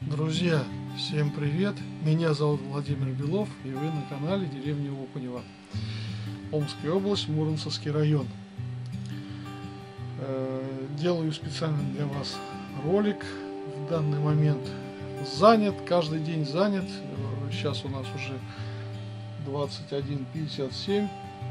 Друзья, всем привет! Меня зовут Владимир Белов, и вы на канале деревни Окунево, Омская область, Муромцевский район. Делаю специально для вас ролик. В данный момент занят, каждый день занят. Сейчас у нас уже 21:57.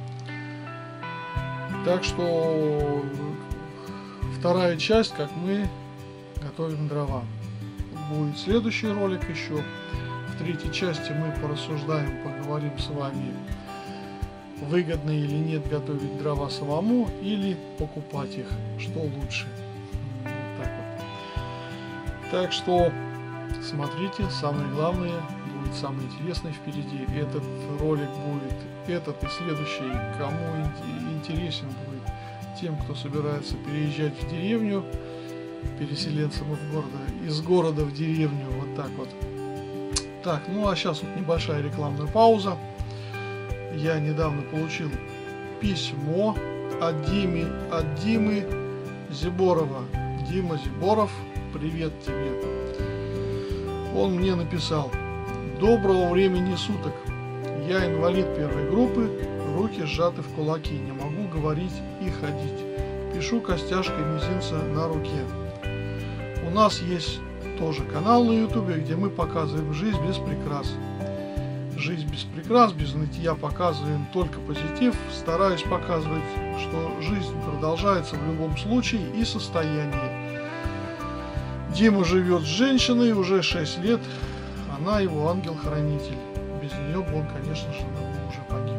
Так что вторая часть, как мы готовим дрова. Будет следующий ролик еще. В третьей части мы порассуждаем, поговорим с вами, выгодно или нет готовить дрова самому или покупать их, что лучше. Вот так вот. Так что смотрите, самое главное, будет самое интересное впереди. Этот ролик будет, этот и следующий, кому интересен будет, тем, кто собирается переезжать в деревню, переселенцам из города в деревню, вот так вот. Так, ну а сейчас вот небольшая рекламная пауза. Я недавно получил письмо от Димы Зиборова. Дима Зиборов, привет тебе. Он мне написал: доброго времени суток. Я инвалид первой группы, руки сжаты в кулаки, не могу говорить и ходить. Пишу костяшкой мизинца на руке. У нас есть тоже канал на ютубе, где мы показываем жизнь без прикрас. Жизнь без прикрас, без нытья, показываем только позитив. Стараюсь показывать, что жизнь продолжается в любом случае и состоянии. Дима живет с женщиной уже 6 лет. Она его ангел-хранитель. Без нее бы он, конечно же, давно уже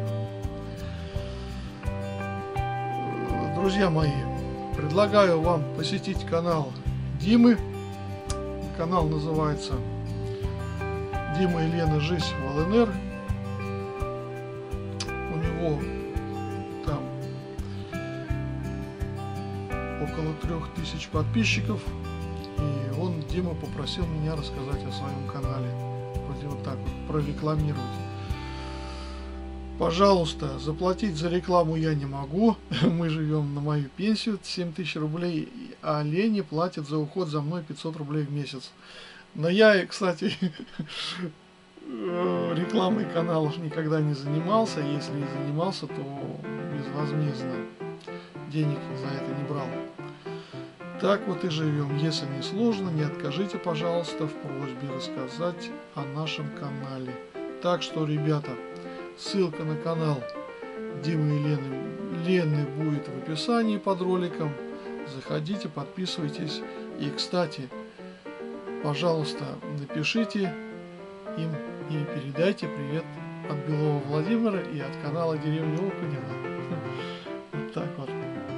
погиб. Друзья мои, предлагаю вам посетить канал Димы. Канал называется Дима и Лена «Жизнь в ЛНР». У него там около 3000 подписчиков. И он, Дима, попросил меня рассказать о своем канале. Вроде вот так вот прорекламировать. Пожалуйста, заплатить за рекламу я не могу. Мы живем на мою пенсию 7000 рублей, а Лене платит за уход за мной 500 рублей в месяц. Но я, кстати, рекламой каналов никогда не занимался. Если и занимался, то безвозмездно. Денег за это не брал. Так вот и живем. Если не сложно, не откажите, пожалуйста, в просьбе рассказать о нашем канале. Так что, ребята, ссылка на канал Димы и Лены будет в описании под роликом. Заходите, подписывайтесь. И, кстати, пожалуйста, напишите им и передайте привет от Белова Владимира и от канала Деревня Окунево. Вот так вот.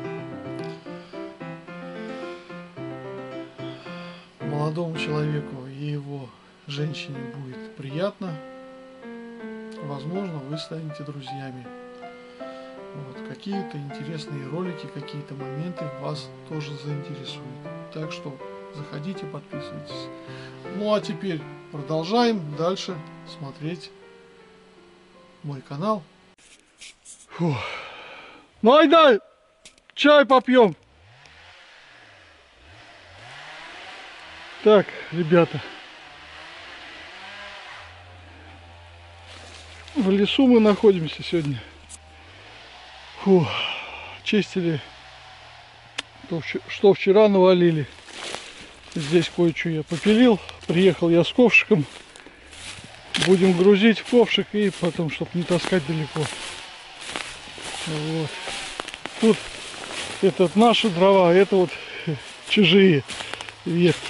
Молодому человеку и его женщине будет приятно. Возможно, вы станете друзьями. Вот, какие-то интересные ролики, какие-то моменты вас тоже заинтересуют. Так что заходите, подписывайтесь. Ну а теперь продолжаем дальше смотреть мой канал. Фух. Ну айда, чай попьем. Так, ребята. В лесу мы находимся сегодня. Фух, чистили то, что вчера навалили. Здесь кое-что я попилил. Приехал я с ковшиком. Будем грузить в ковшик и потом, чтобы не таскать далеко. Вот. Тут это наши дрова, это вот чужие ветки.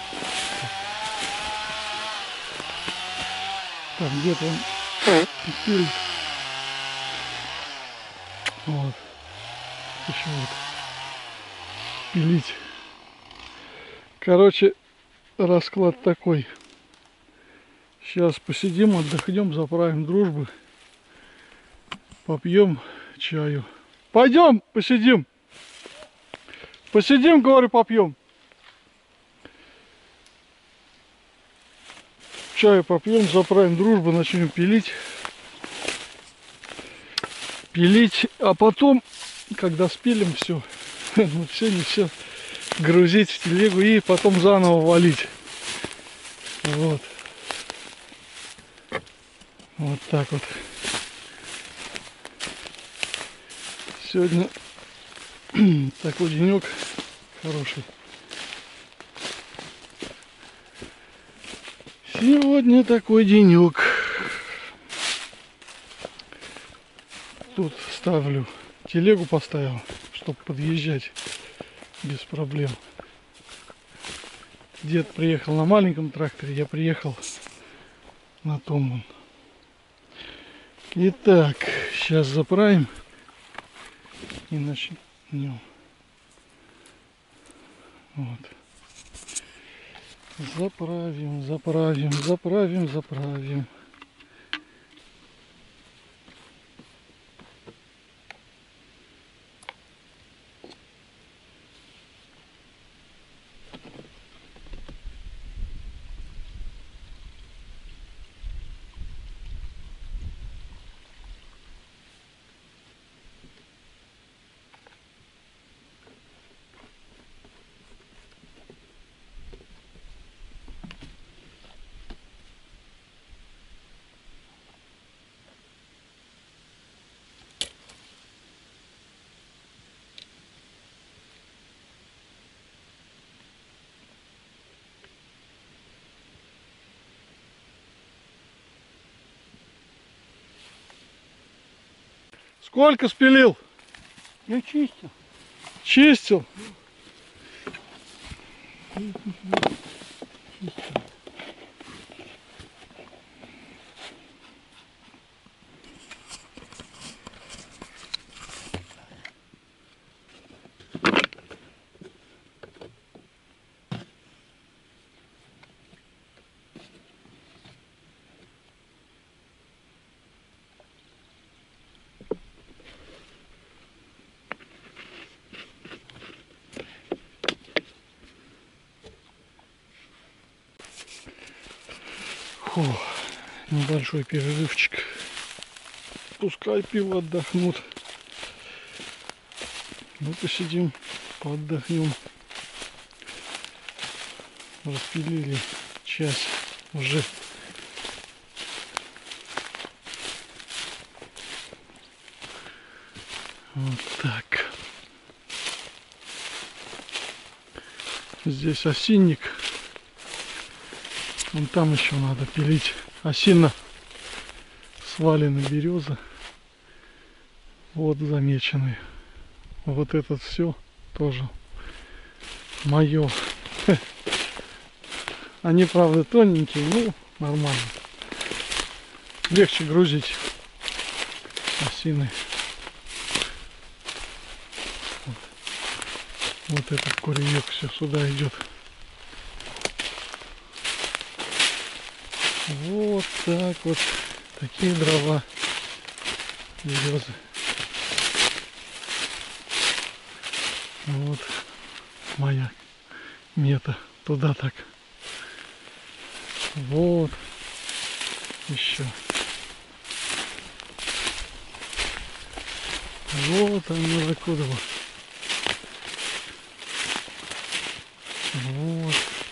Там где-то он пилит. Вот. Еще вот пилить. Короче, расклад такой. Сейчас посидим, отдохнем, заправим дружбы. Попьем чаю. Пойдем посидим. Посидим, говорю, попьем. Чаю попьем, заправим дружбу, начнем пилить. А потом, когда спилим все, не все, грузить в телегу и потом заново валить. Вот. Вот так вот. Сегодня такой денек хороший. Сегодня такой денек. Тут ставлю, телегу поставил, чтобы подъезжать без проблем. Дед приехал на маленьком тракторе, я приехал на том. Итак, сейчас заправим и начнем. Вот. Заправим. Сколько спилил? Я чистил. Чистил? Фу, небольшой перерывчик. Пускай пиво отдохнут. Мы посидим, поотдохнем. Распилили часть уже. Вот так. Здесь осинник. Вон там еще надо пилить. Осина, свалены березы. Вот замечены. Вот это все тоже мое. Они, правда, тоненькие, ну нормально. Легче грузить осины. Вот этот куренек все сюда идет. Вот так вот. Такие дрова. Березы. Вот моя мета. Туда так. Вот. Еще. Вот оно закудово. Вот.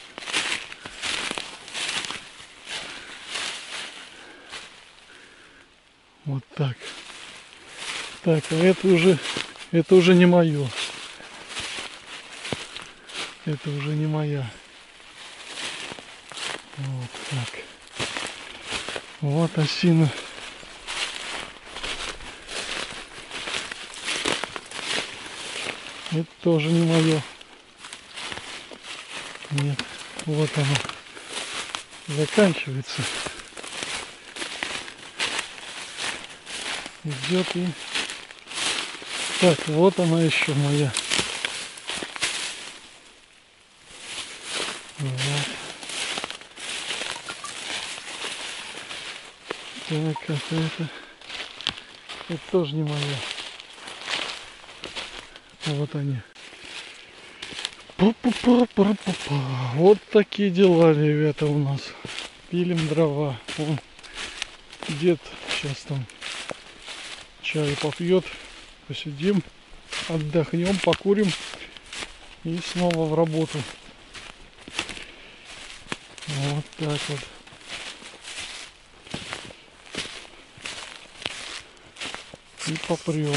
Вот так. Так, а это уже не мое. Это уже не моя. Вот так. Вот осина. Это тоже не мое. Нет. Вот оно. Заканчивается. Идет и... Так, вот она еще моя. Вот. Так, это тоже не моя. Вот они. Вот такие дела, ребята, у нас. Пилим дрова. Вон, дед сейчас там чай попьет. Посидим, отдохнем, покурим и снова в работу. Вот так вот. И попрем.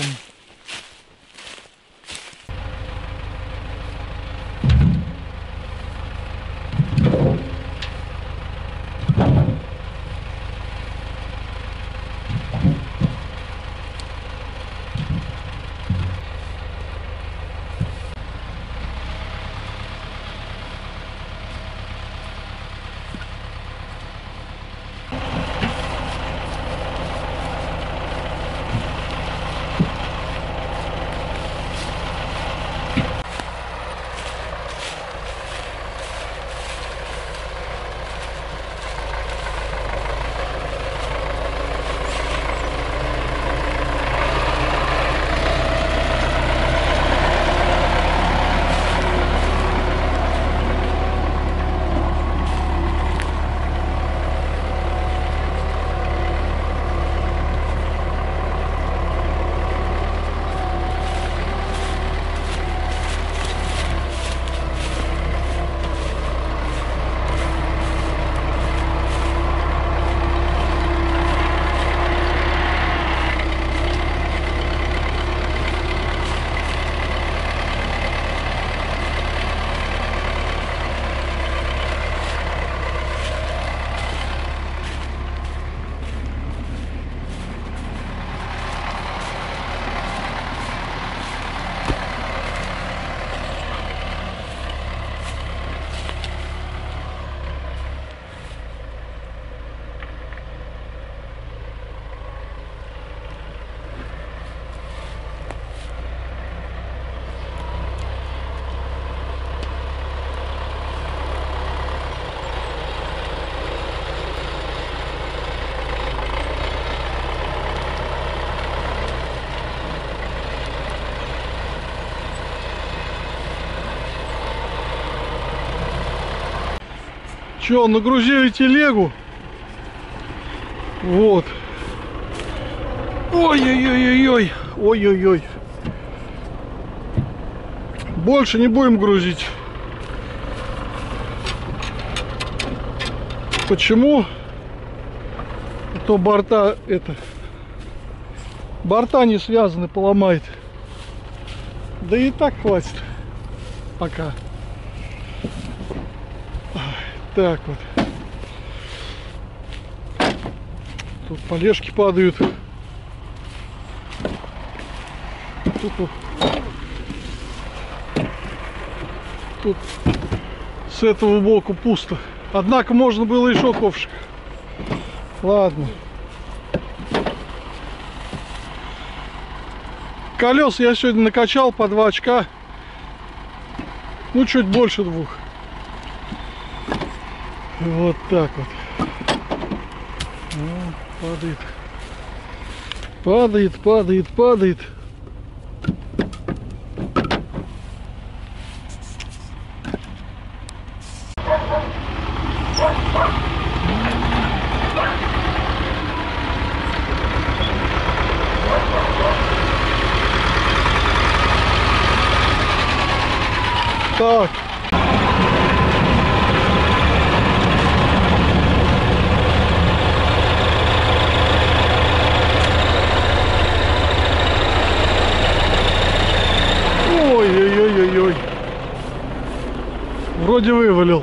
Че, нагрузили телегу? Вот. Ой-ой-ой-ой-ой. Ой-ой-ой. Больше не будем грузить. Почему? А то борта борта не связаны, поломает. Да и так хватит. Пока. Так вот. Тут полежки падают. Тут с этого боку пусто. Однако можно было еще ковшик. Ладно. Колес я сегодня накачал по 2 очка. Ну, чуть больше 2. Вот так вот. Ну, падает. Падает, падает, падает. Так. Ой-ой-ой-ой-ой. Вроде вывалил.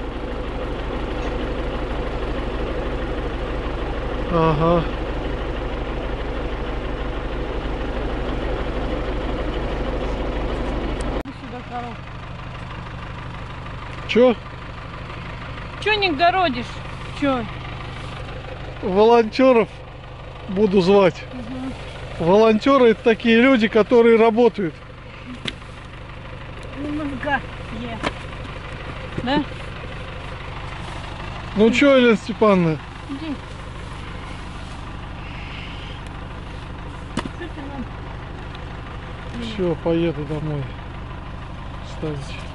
Ага. Чё? Чё не городишь? Чё? Волонтеров буду звать. Угу. Волонтеры — это такие люди, которые работают. Мозга е. Да? Ну чё, Елена Степановна? Иди. Что ты нам? Все, поеду домой ставить.